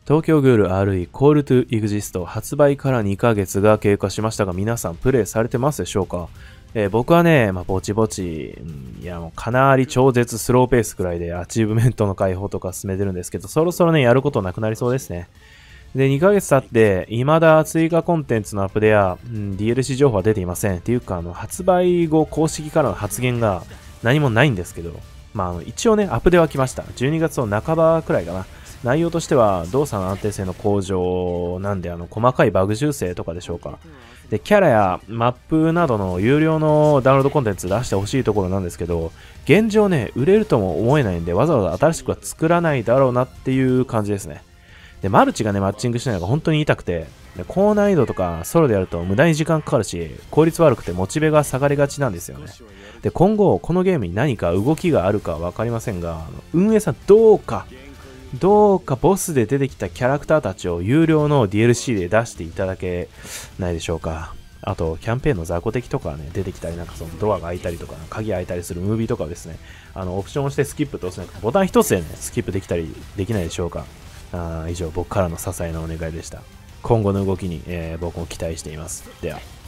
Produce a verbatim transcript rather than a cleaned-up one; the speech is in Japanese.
東京グール アールイー Call to Exist 発売からにかげつが経過しましたが、皆さんプレイされてますでしょうか？えー、僕はね、まあ、ぼちぼち、うん、いやもうかなり超絶スローペースくらいでアチーブメントの解放とか進めてるんですけど、そろそろね、やることなくなりそうですね。で、にかげつ経って、未だ追加コンテンツのアップデや、うん、ディーエルシー 情報は出ていません。っていうか、あの、発売後公式からの発言が何もないんですけど、まあ、あの一応ね、アップデは来ました。じゅうにがつの半ばくらいかな。内容としては動作の安定性の向上なんで、あの細かいバグ修正とかでしょうか。で、キャラやマップなどの有料のダウンロードコンテンツ出してほしいところなんですけど、現状ね、売れるとも思えないんで、わざわざ新しくは作らないだろうなっていう感じですね。で、マルチがね、マッチングしないのが本当に痛くて、で高難易度とかソロでやると無駄に時間かかるし、効率悪くてモチベが下がりがちなんですよね。で、今後、このゲームに何か動きがあるかはわかりませんが、運営さんどうか、どうかボスで出てきたキャラクターたちを有料の ディーエルシー で出していただけないでしょうか。あと、キャンペーンの雑魚敵とかね、出てきたり、なんかそのドアが開いたりとか、鍵開いたりするムービーとかをですね、あの、オプションをしてスキップと押すね、ボタン一つでね、スキップできたりできないでしょうか。あ以上、僕からの些細なお願いでした。今後の動きに、えー僕も期待しています。では。